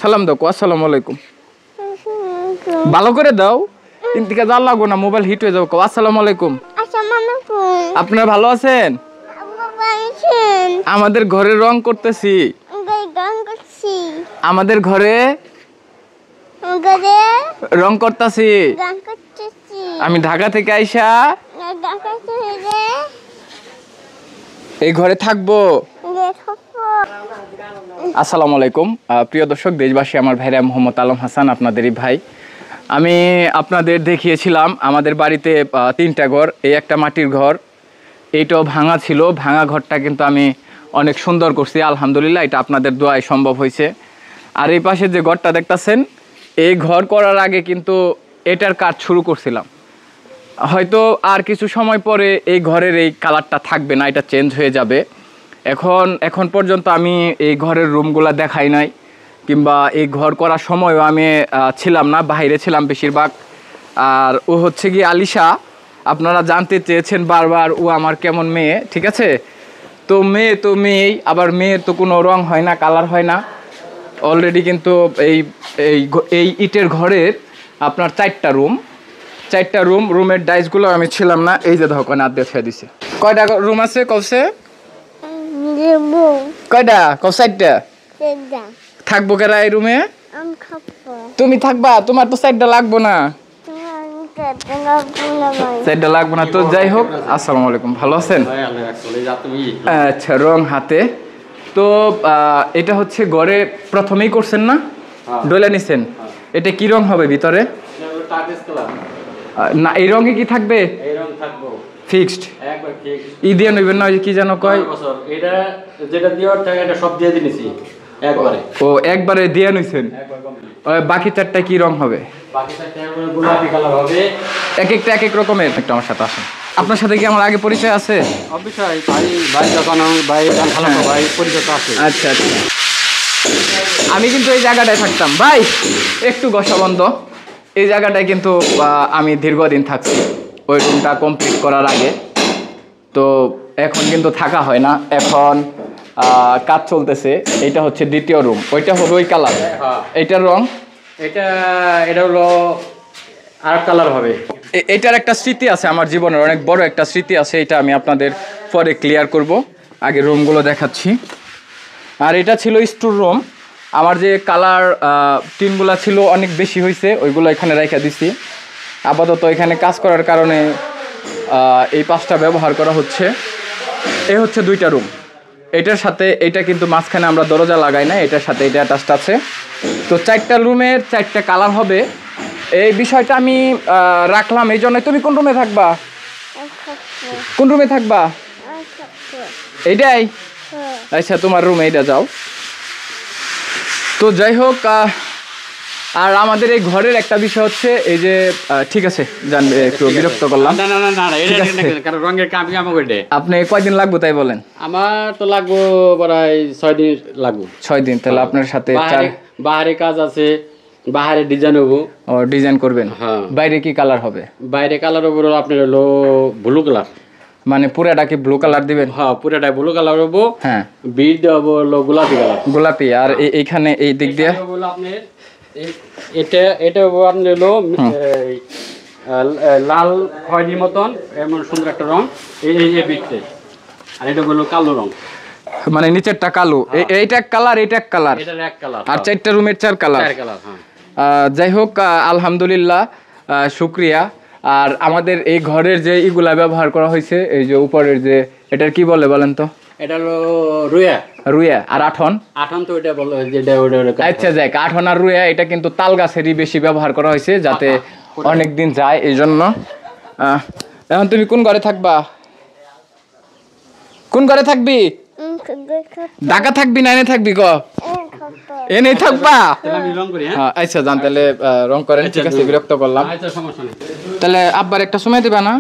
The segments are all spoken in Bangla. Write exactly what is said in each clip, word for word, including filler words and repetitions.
সালাম দাও, আসসালামু আলাইকুম। ভালো করে দাও, ইন্তিকা জাল লাগো না, মোবাইল হিট হয়ে যাও। আসসালামু আলাইকুম। আপনারা ভালো আছেন? আমাদের ঘরে রং করতেছি, আমাদের ঘরে রং করতেছি। আমি ঢাকা থেকে আইসা এই ঘরে থাকবো। আসসালামু আলাইকুম প্রিয় দর্শক, দেশবাসী, আমার ভাইরা মোহাম্মদ আলম হাসান, আপনাদেরই ভাই। আমি আপনাদের দেখিয়েছিলাম আমাদের বাড়িতে তিনটা ঘর, এই একটা মাটির ঘর, এইটাও ভাঙা ছিল। ভাঙা ঘরটা কিন্তু আমি অনেক সুন্দর করছি আলহামদুলিল্লাহ, এটা আপনাদের দোয়ায় সম্ভব হয়েছে। আর এই পাশে যে ঘরটা দেখতেছেন, এই ঘর করার আগে কিন্তু এটার কাজ শুরু করছিলাম। হয়তো আর কিছু সময় পরে এই ঘরের এই কালারটা থাকবে না, এটা চেঞ্জ হয়ে যাবে। এখন এখন পর্যন্ত আমি এই ঘরের রুমগুলো দেখাই নাই, কিংবা এই ঘর করার সময়ও আমি ছিলাম না, বাইরে ছিলাম বেশিরভাগ। আর ও হচ্ছে গিয়ে আলিশা, আপনারা জানতে চেয়েছেন বারবার ও আমার কেমন মেয়ে, ঠিক আছে? তো মেয়ে তো মেয়েই, আবার মেয়ের তো কোনো রং হয় না, কালার হয় না। অলরেডি কিন্তু এই এই এই ইটের ঘরের আপনার চারটা রুম, চারটা রুম রুমের ডাইসগুলো আমি ছিলাম না। এই যে দেখো না দেখে দিছে। কয়টা রুম আছে কওছে? কয়টা? কও চারটা। থাকবো কেরা এই রুমে? তুমি থাকবা? তোমার তো চারটা লাগবো না, চারটা লাগবো না। তো যাই হোক, আসসালামু আলাইকুম, ভালো আছেন? আচ্ছা, রং হাতে। তো এটা হচ্ছে ঘরে প্রথমেই করছেন না, ডলে নিছেন। এটা কি রং হবে ভিতরে? না, এই রঙে কি থাকবে? ফিক্সড ই দিয়ে নেবেন না, কি যেন কয়, ও একবারে দিয়ে নিছেন। বাকি চারটা কি রং হবে? এক একটা এক এক রকমের। একটু আমার সাথে আসেন। আপনার সাথে কি আমার আগে পরিচয় আছে? আচ্ছা আচ্ছা, আমি কিন্তু এই জায়গাটায় থাকতাম ভাই, একটু গসা বন্ধ। এই জায়গাটায় কিন্তু আমি দীর্ঘদিন থাকছি, ওই রুমটা কমপ্লিট করার আগে। তো এখন কিন্তু থাকা হয় না, এখন কাজ চলতেছে। এটা হচ্ছে দ্বিতীয় রুম, ওইটা হবে ওই কালার, এইটার রং এটা এটা হলো আর কালার হবে। এটার একটা স্মৃতি আছে আমার জীবনের, অনেক বড় একটা স্মৃতি আছে, এটা আমি আপনাদের পরে ক্লিয়ার করব। আগে রুমগুলো দেখাচ্ছি। আর এটা ছিল স্টোর রুম। আমার যে কালার টিনগুলা ছিল অনেক বেশি হয়েছে, ওইগুলো এখানে রেখে দিছি। আপাতত এখানে কাজ করার কারণে এই পাঁচটা ব্যবহার করা হচ্ছে। এই হচ্ছে দুইটা রুম, এটার সাথে এটা কিন্তু মাঝখানে আমরা দরজা লাগাই না, এটার সাথে এটা অ্যাটাচড আছে। তো চারটা রুমের চারটা কালার হবে, এই বিষয়টা আমি রাখলাম এই জন্য। তুমি কোন রুমে থাকবা? কোন রুমে থাকবা? এইটাই? আচ্ছা, তোমার রুমে এইটা যাও। তো যাই হোক, আর আমাদের এই ঘরের একটা বিষয় হচ্ছে এই যে, ঠিক আছে জানবে, একটু বিরক্ত করলাম। আপনি কয়দিন লাগবো তাই বলেন? আমার তো লাগবো প্রায় ছয় দিন লাগবো। ছয় দিন? তাহলে আপনার সাথে বাহারে কাজ আছে, বাহারে ডিজাইন হবো। ও, ডিজাইন করবেন? হ্যাঁ। বাইরে কি কালার হবে? বাইরে কালার হবে আপনার হলো ব্লু কালার। মানে পুরাটা কি ব্লু কালার দিবেন? হ্যাঁ, পুরাটা ব্লু কালার হবো। হ্যাঁ, বিট দেবো হলো গোলাপি কালার। গোলাপি। আর এইখানে এই দিক দিয়ে আপনার এটা এটা আপনার হলো লাল খয়েরির মতন এমন সুন্দর একটা রং, এই এই বিটতে। আর এটা হলো কালো রং, মানে নিচেরটা কালো, এইটা এক কালার, এইটা এক কালার, এটার এক কালার। আর চারটা রুমের চার কালার। চার কালার, হ্যাঁ। যাই হোক, আলহামদুলিল্লাহ, শুক্রিয়া। আর আমাদের এই ঘরের যে ইগুলা ব্যবহার করা হয়েছে, এই যে উপরের যে, এটার কি বলে বলেন তো? এটা হলো রুয়া। রুয়া। আর আঠন? আঠন তো এটা বলে যেটা ওটা। আচ্ছা, যাক, আঠন আর রুয়া এটা কিন্তু তাল গাছেরই বেশি ব্যবহার করা হয়েছে, যাতে অনেক দিন যায় এই জন্য। এখন তুমি কোন ঘরে থাকবা? কোন ঘরে থাকবি? ঢাকা থাকবি না এনে থাকবি? ক এনে থাকবা? আচ্ছা, জান, তাহলে রং করেন। ঠিক আছে, বিরক্ত করলাম। তাহলে আব্বার একটা সময় দিবা না?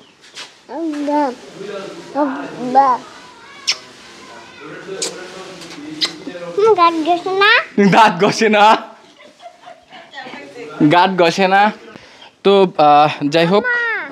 গাত ঘষে না, গাত ঘষে না। তো যাই হোক,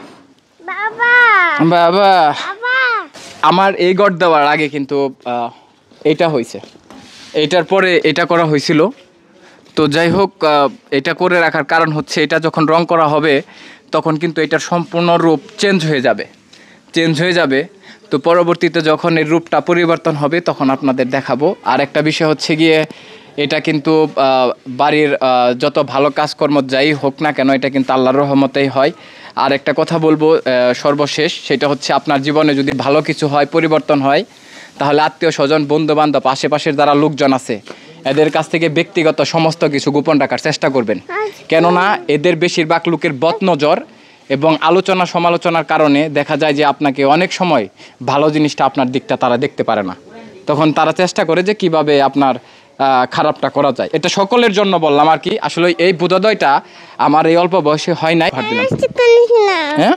বাবা, আমার এই ঘর দেওয়ার আগে কিন্তু এটা হয়েছে, এইটার পরে এটা করা হয়েছিল। তো যাই হোক আহ, এটা করে রাখার কারণ হচ্ছে এটা যখন রং করা হবে তখন কিন্তু এটার সম্পূর্ণ রূপ চেঞ্জ হয়ে যাবে চেঞ্জ হয়ে যাবে তো পরবর্তীতে যখন এর রূপটা পরিবর্তন হবে তখন আপনাদের দেখাবো। আর একটা বিষয় হচ্ছে গিয়ে এটা কিন্তু আহ, বাড়ির আহ, যত ভালো কাজকর্ম যাই হোক না কেন এটা কিন্তু আল্লাহর রহমতেই হয়। আর একটা কথা বলবো আহ, সর্বশেষ, সেটা হচ্ছে আপনার জীবনে যদি ভালো কিছু হয়, পরিবর্তন হয়, তাহলে আত্মীয় স্বজন, বন্ধু বান্ধব, আশেপাশের যারা লোকজন আছে এদের কাছ থেকে ব্যক্তিগত সমস্ত কিছু গোপন রাখার চেষ্টা করবেন। কেননা এদের বেশিরভাগ লোকের বদনজর এবং আলোচনা সমালোচনার কারণে দেখা যায় যে আপনাকে অনেক সময় ভালো জিনিসটা আপনার দিকটা তারা দেখতে পারে না। তখন তারা চেষ্টা করে যে কিভাবে আপনার আহ, খারাপটা করা যায়। এটা সকলের জন্য বললাম আর কি। আসলে এই বোধোদয়টা আমার এই অল্প বয়সে হয় নাই। ভাত দিলাম। হ্যাঁ,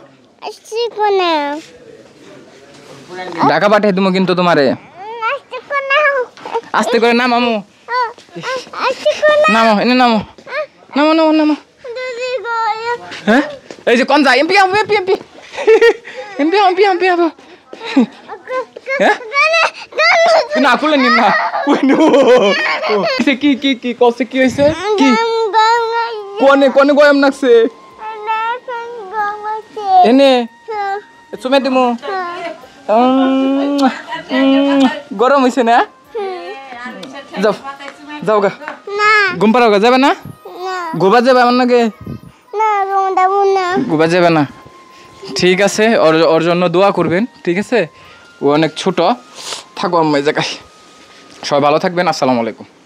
ঢাকা পাঠিয়ে দেবো কিন্তু তোমারে। আস্তে করে নাম আমু, নামো এনে নামো, নামো নামো নামো। হ্যাঁ, এই যে কোন যায় MP Amu, MP MP MP MP MP Amu. হ্যাঁ, না খুলে নিন না। কি কি কি কষ্ট কি হয়েছে? কি কোনে কোনে গরম লাগছে? এনে চুমে দিমু। গরম হয়েছে না? যাও যাও গা, ঘুম পাড়াও গা। যাবে না? গোবা যাবে আমার নাকি? গোবা যাবে না? ঠিক আছে, ওর ওর জন্য দোয়া করবেন, ঠিক আছে? ও অনেক ছোট। থাকো আম্মা এই জায়গায়। সবাই ভালো থাকবেন। আসসালামু আলাইকুম।